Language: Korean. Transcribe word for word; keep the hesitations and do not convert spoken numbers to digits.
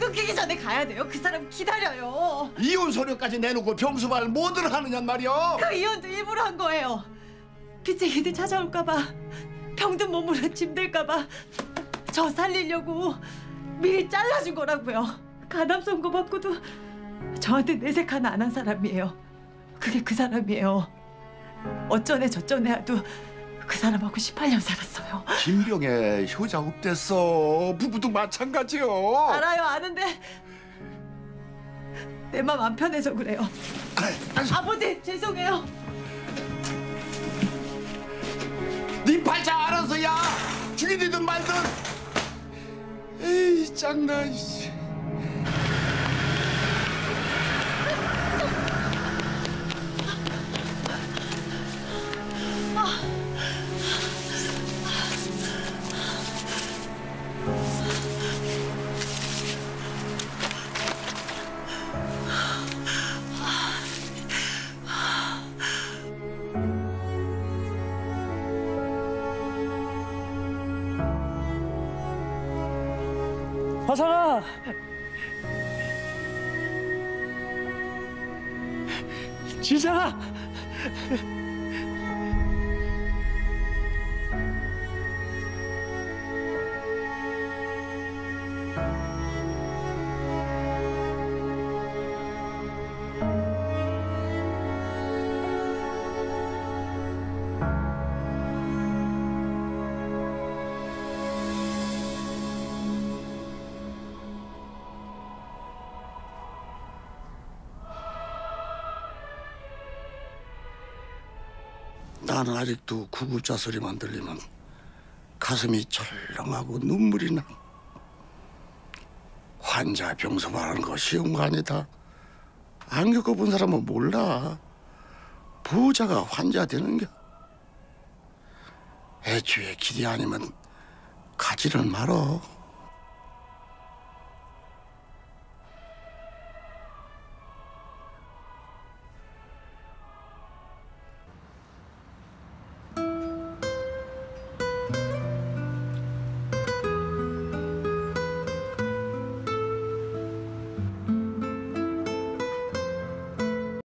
끊기기 전에 가야 돼요. 그 사람 기다려요. 이혼 서류까지 내놓고 병수발 뭐들 하느냔 말이야. 그 이혼도 일부러 한 거예요. 빚쟁이들 찾아올까 봐, 병든 몸으로 짐들까 봐 저 살리려고 미리 잘라준 거라고요. 가담 선고 받고도 저한테 내색 하나 안 한 사람이에요. 그게 그 사람이에요. 어쩌네 저쩌네 하도 그 사람하고 십팔 년 살았어요. 김병에 효자 없댔어. 부부도 마찬가지요. 알아요, 아는데 내 맘 안 편해서 그래요. 아이, 아버지 죄송해요. 네 발자 알아서야 죽이든 말든. 에이 짱나. 화상아! 지상아! 나는 아직도 구급차 소리만 들리면 가슴이 철렁하고 눈물이 나. 환자 병소발하는 거 쉬운 거 아니다. 안 겪어본 사람은 몰라. 보호자가 환자 되는 게. 애초에 기대 아니면 가지를 말어.